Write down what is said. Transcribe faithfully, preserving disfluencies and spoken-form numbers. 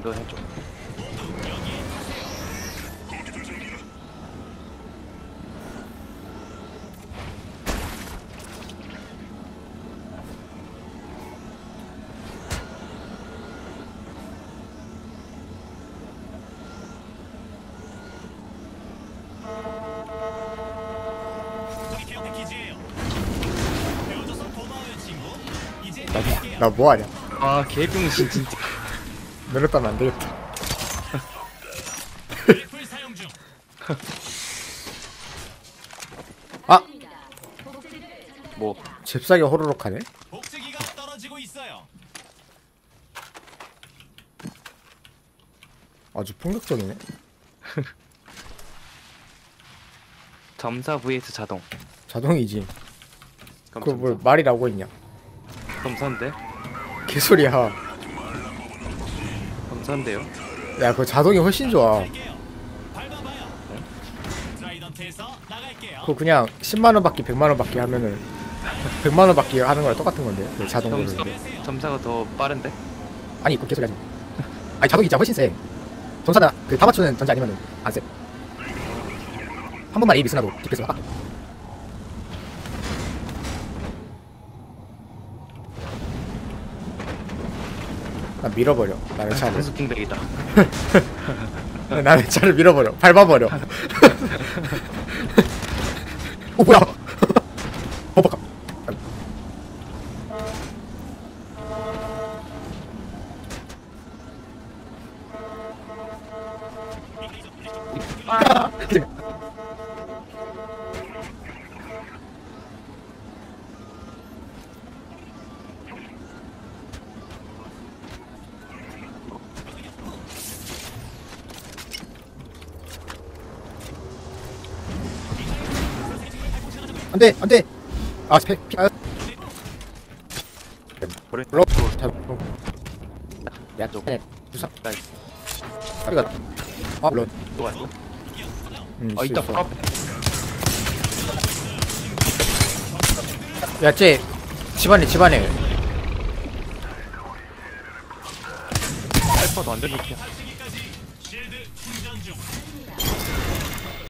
이거 해줘. 나 뭐하냐? 아 개병신 진짜. 내렸다면 안 되겠다. 아! 뭐 잽싸게 호로록 하네? 아주 폭력적이네. 점사 vs 자동. 자동이지. 그럼 그걸 뭘 점사. 말이라고 했냐? 점사인데? 개소리야. 점사인데요? 야, 그 자동이 훨씬 좋아. 그거 그냥 십만원 받기, 백만원 받기 하면은 백만원 받기 하는 거랑 똑같은 건데, 그 자동으로. 점사, 점사가 더 빠른데? 아니, 그 개소리 하지 마. 아니, 자동이 진짜 훨씬 세. 전사는 그 다 맞추는 전자 아니면은 안 세. 한 번만 A 미스나도 디펜스가 빡. 나 밀어버려. 나의 차를. 단수 킹백이다. 나의 차를 밀어버려. 밟아버려. 어 뭐야? 버벅. 아! 안돼 안돼. 아 스페 피. 아. 그래. 로. 야 또. 부사. 나이스. 아리가. 아 물론. 또 왔어? 음, 아 이따 있어. 바로 앞에. 야, 쟤 집안에 집안에. 알파도 완전 좋게.